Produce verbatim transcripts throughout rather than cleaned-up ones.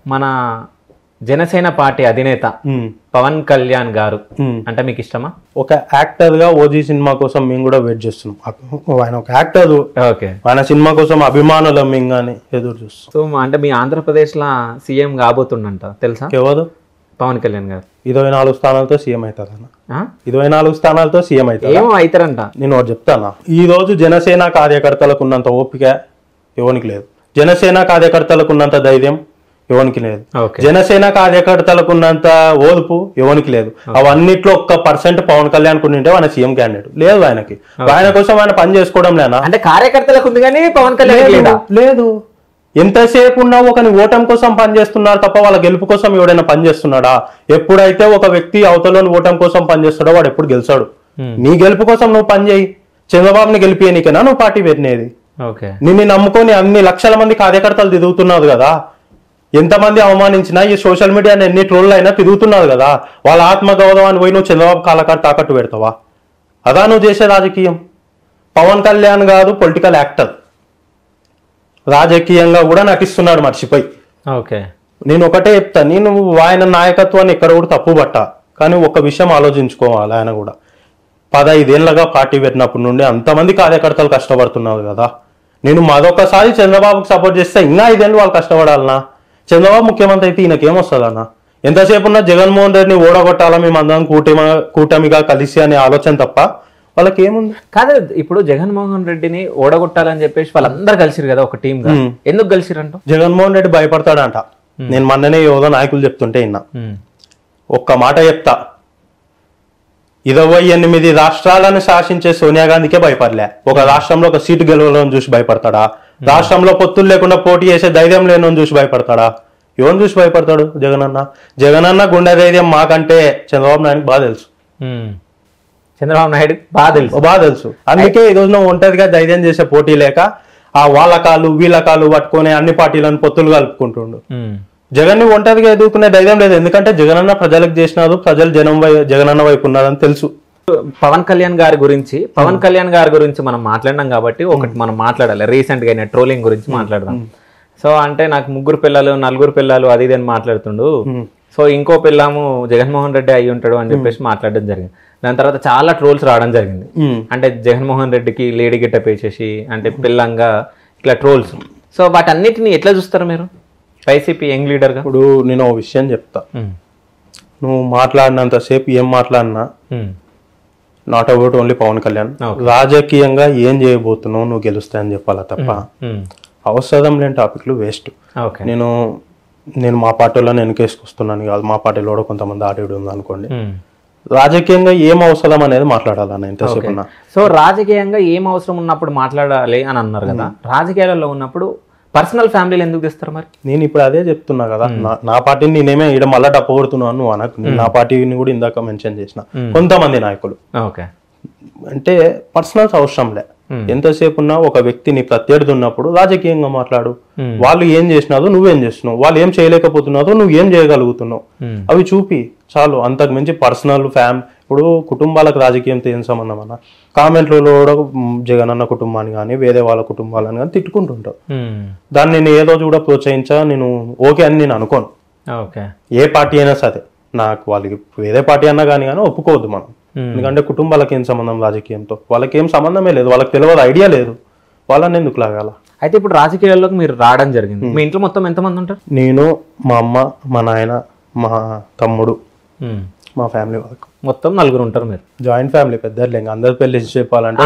మన జనసేన పార్టీ అధినేత పవన్ కళ్యాణ్ గారు అంటే మీకు ఇష్టమా? ఒక యాక్టర్ గా ఓజీ సినిమా కోసం మేము కూడా వెయిట్ చేస్తున్నాం. ఆయన ఒక యాక్టర్, ఆయన సినిమా కోసం అభిమానులు మేము కానీ ఎదురు చూస్తాం. సో అంటే మీ ఆంధ్రప్రదేశ్ లా సీఎం కాబోతుండంట తెలుసా? ఎవరు? పవన్ కళ్యాణ్ గారు ఇరవై నాలుగు స్థానాలతో సీఎం అవుతారు అన్న. ఇరవై నాలుగు స్థానాలతో సీఎం అవుతారు. ఏమో అవుతారంట. నేను ఒకటి చెప్తానా, ఈ రోజు జనసేన కార్యకర్తలకు ఉన్నంత ఓపిక ఎవరికి లేదు. జనసేన కార్యకర్తలకు ఉన్నంత ధైర్యం ఎవరికి లేదు. జనసేన కార్యకర్తలకు ఉన్నంత ఓర్పు ఎవరికి లేదు. అవన్నిట్లో ఒక్క పర్సెంట్ పవన్ కళ్యాణ్ ఉంటే ఆయన సీఎం క్యాండిడేట్ లేదు. ఆయనకి ఆయన కోసం ఆయన పని చేసుకోవడం లేనా అంటే కార్యకర్తలకు ఉంది కానీ పవన్ కళ్యాణ్ లేదు. ఎంతసేపు ఉన్నా ఒకని ఓటం కోసం పనిచేస్తున్నారు తప్ప వాళ్ళ గెలుపు కోసం ఎవడైనా పనిచేస్తున్నాడా? ఎప్పుడైతే ఒక వ్యక్తి అవతలని ఓటం కోసం పనిచేస్తాడో వాడు ఎప్పుడు గెలిచాడు. నీ గెలుపు కోసం నువ్వు పని చేయి. చంద్రబాబుని గెలిపియనికైనా నువ్వు పార్టీ పెట్టినది. నిన్ను నమ్ముకొని అన్ని లక్షల మంది కార్యకర్తలు తిరుగుతున్నారు కదా. ఎంతమంది అవమానించినా ఈ సోషల్ మీడియా ఎన్ని ట్రోల్ అయినా తిరుగుతున్నారు కదా. వాళ్ళ ఆత్మగౌరవాన్ని పోయి నువ్వు చంద్రబాబు కాలకారు తాకట్టు పెడతావా? అదా నువ్వు చేసే రాజకీయం? పవన్ కళ్యాణ్ గారు పొలిటికల్ యాక్టర్, రాజకీయంగా కూడా నటిస్తున్నాడు మర్చిపోయి. ఓకే, నేను ఒకటే చెప్తా, నేను ఆయన నాయకత్వాన్ని ఎక్కడ కూడా తప్పు పట్టా. కానీ ఒక విషయం ఆలోచించుకోవాలి, ఆయన కూడా పదైదేళ్లగా పార్టీ పెట్టినప్పటి నుండి అంతమంది కార్యకర్తలు కష్టపడుతున్నారు కదా. నేను మరొకసారి చంద్రబాబుకి సపోర్ట్ చేస్తే ఇంకా ఐదేళ్ళు వాళ్ళు కష్టపడాలనా? చంద్రబాబు ముఖ్యమంత్రి అయితే ఈయనకేమొస్తుందన్నా? ఎంతసేపు ఉన్నా జగన్మోహన్ రెడ్డిని ఓడగొట్టాలా మేము అందరం కూటమి కూటమిగా కలిసి అనే ఆలోచన తప్ప వాళ్ళకి ఏముంది? కాదు, ఇప్పుడు జగన్మోహన్ రెడ్డిని ఓడగొట్టాలని చెప్పేసి వాళ్ళందరూ కలిసిరు కదా ఒక టీమ్ గా. ఎందుకు కలిసిరంట? జగన్మోహన్ రెడ్డి భయపడతాడంట. నేను మొన్ననే యోగా నాయకులు చెప్తుంటే విన్నా. ఒక్క మాట చెప్తా, ఇరవై ఎనిమిది రాష్ట్రాలను శాసించే సోనియా గాంధీకే భయపడలే. ఒక రాష్ట్రంలో ఒక సీటు గెలవాలని చూసి భయపడతాడా? రాష్ట్రంలో పొత్తులు లేకుండా పోటీ చేసే ధైర్యం లేని చూసి భయపడతాడా? ఎవరిని చూసి భయపడతాడు? జగనన్న. జగనన్న గుండె ధైర్యం మాకంటే చంద్రబాబు నాయుడు బాగా తెలుసు. చంద్రబాబు నాయుడు బాగా తెలుసు బాగా తెలుసు అందుకే ఈ రోజు నువ్వు ఒంటరిగా ధైర్యం చేసే పోటీ లేక ఆ వాళ్ళ కాళ్ళు వీళ్ళ కాళ్ళు పట్టుకొని అన్ని పార్టీలను పొత్తులు కలుపుకుంటుండు. జగన్ ని ఒంటరిగా ఎదుర్కొనే ధైర్యం లేదు. ఎందుకంటే జగనన్న ప్రజలకు చేసినారు, ప్రజలు జనం జగనన్న వైపు ఉన్నారని తెలుసు. పవన్ కళ్యాణ్ గారి గురించి పవన్ కళ్యాణ్ గారి గురించి మనం మాట్లాడినాం కాబట్టి ఒకటి మనం మాట్లాడాలి. రీసెంట్ గా అయిన ట్రోలింగ్ గురించి మాట్లాడదాం. సో అంటే నాకు ముగ్గురు పిల్లలు నలుగురు పిల్లలు అది ఇది అని మాట్లాడుతుండు. సో ఇంకో పిల్లము జగన్మోహన్ రెడ్డి అయి ఉంటాడు అని చెప్పేసి మాట్లాడడం జరిగింది. దాని తర్వాత చాలా ట్రోల్స్ రావడం జరిగింది. అంటే జగన్మోహన్ రెడ్డికి లేడీ గెటప్ వేసేసి అంటే పిల్లంగా ఇట్లా ట్రోల్స్. సో వాటన్నిటిని ఎట్లా చూస్తారు మీరు వైసీపీ యంగ్ లీడర్ గా? ఇప్పుడు నేను ఒక విషయం చెప్తా, నువ్వు మాట్లాడినంతసేపు ఏం మాట్లాడినా not about only Pawan Kalyan, రాజకీయంగా ఏం చేయబోతున్నావు నువ్వు గెలుస్తాయని చెప్పాలా తప్ప అవసరం లేని టాపిక్లు వేస్ట్. నేను నేను మా పార్టీలో నేను కేసుకొస్తున్నాను కాదు, మా పార్టీలో కూడా కొంతమంది ఆడిడు ఉంది అనుకోండి. రాజకీయంగా ఏం అవసరం అనేది మాట్లాడాలన్న ఎంతసేపు ఉన్నా. సో రాజకీయంగా ఏం అవసరం ఉన్నప్పుడు మాట్లాడాలి అని అన్నారు కదా. రాజకీయాలలో ఉన్నప్పుడు పర్సనల్ ఫ్యామిలీలు ఎందుకు తెస్తారు మరి? నేను ఇప్పుడు అదే చెప్తున్నా కదా, నా పార్టీని నేనేమే ఇక్కడ మళ్ళీ డప్పు కొడుతున్నాను నువ్వు అనకు. నా పార్టీని కూడా ఇందాక మెన్షన్ చేసిన కొంతమంది నాయకులు అంటే పర్సనల్స్ అవసరంలే. ఎంతసేపు ఉన్నా ఒక వ్యక్తిని ప్రత్యర్థి ఉన్నప్పుడు రాజకీయంగా మాట్లాడు. వాళ్ళు ఏం చేసినారో నువ్వేం చేస్తున్నావు, వాళ్ళు ఏం చేయలేకపోతున్నారో నువ్వు ఏం చేయగలుగుతున్నావు అవి చూపి చాలు. అంతకు మించి పర్సనల్ ఫ్యామ్ ఇప్పుడు కుటుంబాలకు రాజకీయంతో ఏం సంబంధం అన్న? కామెంట్లలో కూడా జగన్ అన్న కుటుంబాన్ని కానీ వేరే వాళ్ళ కుటుంబాలను కానీ తిట్టుకుంటుంటావు. దాన్ని నేను ఏ రోజు కూడా ప్రోత్సహించా, నేను ఓకే అని నేను అనుకోను. ఏ పార్టీ అయినా సరే నాకు వాళ్ళకి వేరే పార్టీ అన్నా కానీ కానీ ఒప్పుకోవద్దు మనం. ఎందుకంటే కుటుంబాలకు ఏం సంబంధం రాజకీయంతో? వాళ్ళకి ఏం సంబంధమే లేదు, వాళ్ళకి తెలియదు, ఐడియా లేదు, వాళ్ళని ఎందుకు లాగాల? అయితే ఇప్పుడు రాజకీయాల్లోకి మీరు రావడం జరిగింది. మీ ఇంట్లో మొత్తం ఎంతమంది ఉంటారు? నేను, మా అమ్మ, మా నాయన, మా తమ్ముడు, మా ఫ్యామిలీ వరకు మొత్తం నలుగురు ఉంటారు. మీరు జాయింట్ ఫ్యామిలీ పెద్ద అందరు పెళ్లి చెప్పాలంటే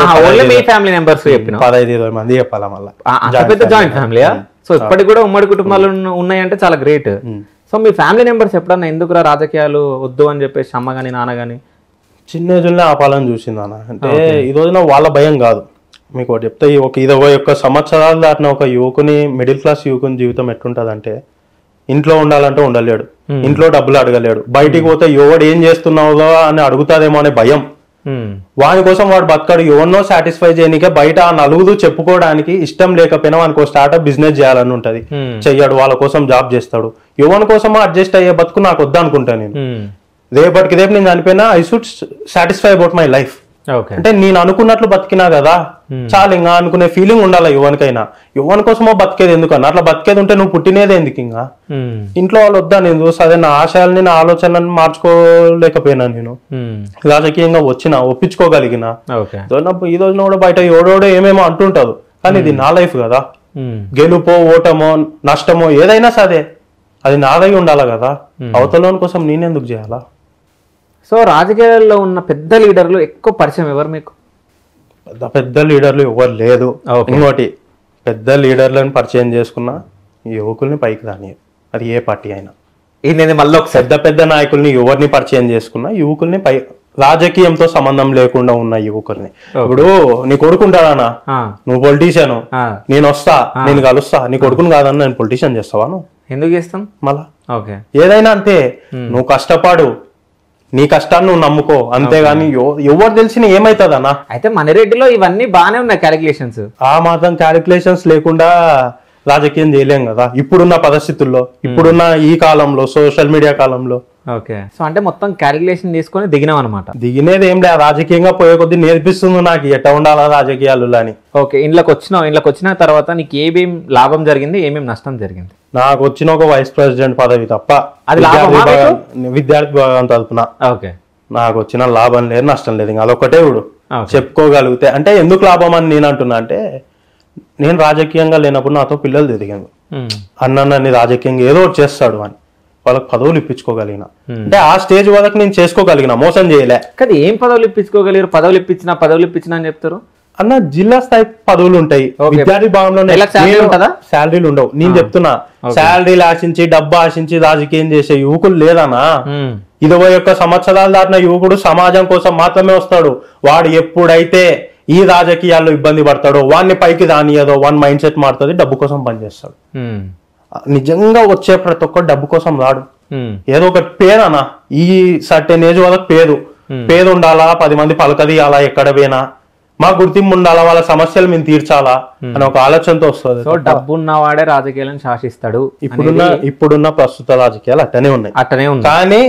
పదహైదు ఇరవై మంది చెప్పాలా మళ్ళీ. పెద్ద జాయింట్ ఫ్యామిలీ. సో ఇప్పటికి కూడా ఉమ్మడి కుటుంబాలు ఉన్నాయంటే చాలా గ్రేట్. సో మీ ఫ్యామిలీ మెంబర్స్ ఎప్పుడన్నా ఎందుకురా రాజకీయాలు వద్దు అని చెప్పేసి అమ్మ గాని నాన్న గాని చిన్న ఏజ్లోనే ఆపాలని చూసింది అన్న. అంటే ఈ రోజున వాళ్ళ భయం కాదు. మీకు ఒకటి చెప్తే, ఒక ఇరవై ఒక్క సంవత్సరాలు దాటిన ఒక యువకుని, మిడిల్ క్లాస్ యువకుని జీవితం ఎట్లుంటదంటే ఇంట్లో ఉండాలంటే ఉండలేడు, ఇంట్లో డబ్బులు అడగలేడు, బయటికి పోతే ఎవడు ఏం చేస్తున్నావుగా అని అడుగుతాదేమో అనే భయం. వాని కోసం వాడు బతకడు. ఎవరినో సాటిస్ఫై చేయనికే బయట ఆ నలుగురు చెప్పుకోవడానికి ఇష్టం లేకపోయినా వానికి స్టార్ట్అప్ బిజినెస్ చేయాలని ఉంటది, చెయ్యడు. వాళ్ళ కోసం జాబ్ చేస్తాడు. ఎవరి కోసం అడ్జస్ట్ అయ్యే బతుకు నాకు వద్దు అనుకుంటా నేను. రేపటికి రేపు నేను చనిపోయినా I should satisfy about my life. Okay అంటే నేను అనుకున్నట్లు బతికినా కదా చాలు ఇంకా అనుకునే ఫీలింగ్ ఉండాలి యువనికైనా. యువని కోసమో బతికేది ఎందుకన్నా, అట్లా బతికేది ఉంటే నువ్వు పుట్టినేది ఎందుకు ఇంకా. ఇంట్లో వాళ్ళు వద్దా నేను చూస్తా అదే నా ఆశయాల్ని నా ఆలోచనలను మార్చుకోలేకపోయినా, నేను రాజకీయంగా వచ్చిన ఒప్పించుకోగలిగిన. ఈ రోజున కూడా బయట ఎవడోడో ఏమేమో అంటుంటారు, కానీ ఇది నా లైఫ్ కదా. గెలుపో ఓటమో నష్టమో ఏదైనా సరే అది నాదై ఉండాలి కదా. అవతలోని కోసం నేనెందుకు చేయాలా? సో రాజకీయాల్లో ఉన్న పెద్ద లీడర్లు ఎక్కువ పరిచయం ఎవరు మీకు? పెద్ద పెద్ద లీడర్లు ఎవరు లేదు. ఇంకోటి పెద్ద లీడర్లను పరిచయం చేసుకున్న యువకుల్ని పైకి రాని, అది ఏ పార్టీ అయినా. ఇది మళ్ళీ పెద్ద పెద్ద నాయకుల్ని ఎవరిని పరిచయం చేసుకున్నా యువకుల్ని పై రాజకీయంతో సంబంధం లేకుండా ఉన్న యువకుల్ని. ఇప్పుడు నీ కొడుకుంటానా, నువ్వు పొలిటీషియన్, నేను వస్తా నేను కలుస్తా, నీ కొడుకుని కాదని నేను పొలిటీషియన్ చేస్తావా? నువ్వు ఎందుకు చేస్తాం మళ్ళా? ఓకే ఏదైనా అంతే, నువ్వు కష్టపడు, నీ కష్టాన్ని నువ్వు నమ్ముకో, అంతేగాని ఎవరు తెలిసిన ఏమైతుంది అన్న. అయితే మణిరెడ్డిలో ఇవన్నీ బాగానే ఉన్నాయి క్యాలిక్యులేషన్స్. ఆ మాత్రం క్యాలిక్యులేషన్స్ లేకుండా రాజకీయం చేయలేం కదా ఇప్పుడున్న పరిస్థితుల్లో, ఇప్పుడున్న ఈ కాలంలో, సోషల్ మీడియా కాలంలో. ఓకే సో అంటే మొత్తం క్యాలిక్యులేషన్ తీసుకొని దిగినాం అనమాట. దిగినేది ఏం లేదు, రాజకీయంగా పోయే కొద్ది నేర్పిస్తుంది నాకు ఎట్లా ఉండాలా రాజకీయాలు అని. ఓకే ఇంట్లోకి వచ్చినావు, ఇంట్లోకి వచ్చిన తర్వాత నీకు ఏమేం లాభం జరిగింది, ఏమేమి నష్టం జరిగింది? నాకు వచ్చిన ఒక వైస్ ప్రెసిడెంట్ పదవి తప్ప, అది విద్యార్థి విభాగం తరపున ఓకే నాకు వచ్చిన లాభం లేదు నష్టం లేదు, ఇంకా అదొకటే ఇప్పుడు చెప్పుకోగలిగితే. అంటే ఎందుకు లాభం అని నేను అంటున్నా అంటే, నేను రాజకీయంగా లేనప్పుడు నాతో పిల్లలు తిరిగాను, అన్న నన్ను రాజకీయంగా ఏదో ఒకటి చేస్తాడు అని వాళ్ళకి పదవులు ఇప్పించుకోగలిగిన. అంటే ఆ స్టేజ్ వరకు నేను చేసుకోగలిగిన, మోసం చేయలే. కానీ ఏం పదవులు ఇప్పించుకోగలిగారు? పదవులు ఇప్పించినా పదవులు ఇప్పించినా అని చెప్తారు అన్న. జిల్లా స్థాయి పదవులు ఉంటాయి, విద్యార్థి భాగంలో శాలరీలు ఉండవు. నేను చెప్తున్నా, శాలరీలు ఆశించి డబ్బు ఆశించి రాజకీయం చేసే యువకులు లేదన్నా. ఇరవై ఒక్క సంవత్సరాలు దాటిన యువకుడు సమాజం కోసం మాత్రమే వస్తాడు. వాడు ఎప్పుడైతే ఈ రాజకీయాల్లో ఇబ్బంది పడతాడో, వాడిని పైకి రానియదో, వాడి మైండ్ సెట్ మారుతుంది, డబ్బు కోసం పనిచేస్తాడు. నిజంగా వచ్చే ప్రతి ఒక్కరు డబ్బు కోసం రాడు, ఏదో ఒక పేరు అన్న. ఈ సర్టెన్ ఏజ్ వాళ్ళకి పేరు పేరు ఉండాలా, పది మంది పలకదీయాలా, ఎక్కడ పోయినా మా గుర్తింపు ఉండాలా, వాళ్ళ సమస్యలు మేము తీర్చాలా అని ఒక ఆలోచనతో వస్తుంది. సో డబ్బు ఉన్నవాడే రాజకీయాలను శాసిస్తాడు. ఇప్పుడున్న ఇప్పుడున్న ప్రస్తుత రాజకీయాలు అట్టనే ఉన్నాయి, అట్టనే ఉంది. కానీ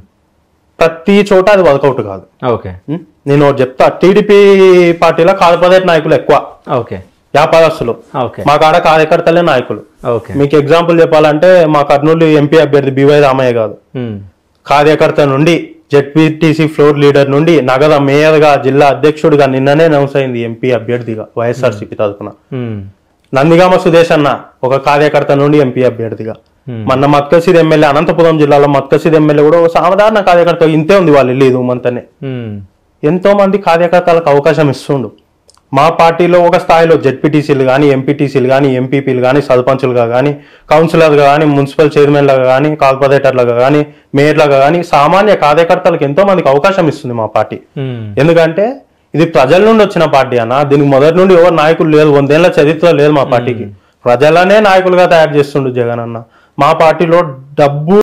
ప్రతి చోట అది వర్కౌట్ కాదు. ఓకే నేను చెప్తా, టీడీపీ పార్టీలో కార్పొరేట్ నాయకులు ఎక్కువ, ఓకే వ్యాపారస్తులు. మా కాడ కార్యకర్తలే నాయకులు. మీకు ఎగ్జాంపుల్ చెప్పాలంటే, మా కర్నూలు ఎంపీ అభ్యర్థి బివై రామయ్య గారు కార్యకర్త నుండి జెడ్పీటీసీ ఫ్లోర్ లీడర్ నుండి నగర మేయర్ గా, జిల్లా అధ్యక్షుడిగా నిన్ననే అనౌన్స్ అయింది ఎంపీ అభ్యర్థిగా వైఎస్ఆర్సీపీ తరఫున. నందిగామ సుదేశ్ అన్న ఒక కార్యకర్త నుండి ఎంపీ అభ్యర్థిగా. మొన్న మత్కసీర్ ఎమ్మెల్యే, అనంతపురం జిల్లాలో మత్కసీర్ ఎమ్మెల్యే కూడా ఒక సాధారణ కార్యకర్త, ఇంతే ఉంది వాళ్ళు ఇల్లు ఇది మంతనే. ఎంతో మంది కార్యకర్తలకు అవకాశం ఇస్తుండు. మా పార్టీలో ఒక స్థాయిలో జెడ్పీటీసీలు కానీ, ఎంపీటీసీలు కానీ, ఎంపీపీలు కానీ, సర్పంచులుగా కానీ, కౌన్సిలర్గా కానీ, మున్సిపల్ చైర్మన్లుగా కానీ, కార్పొరేటర్లుగా కానీ, మేయర్లుగా కానీ, సామాన్య కార్యకర్తలకు ఎంతో మందికి అవకాశం ఇస్తుంది మా పార్టీ. ఎందుకంటే ఇది ప్రజల నుండి వచ్చిన పార్టీ అన్న. దీనికి మొదటి నుండి ఎవరు నాయకులు లేదు, వందేళ్ల చరిత్ర లేదు మా పార్టీకి. ప్రజలనే నాయకులుగా తయారు చేస్తుండు జగన్ అన్న. మా పార్టీలో డబ్బు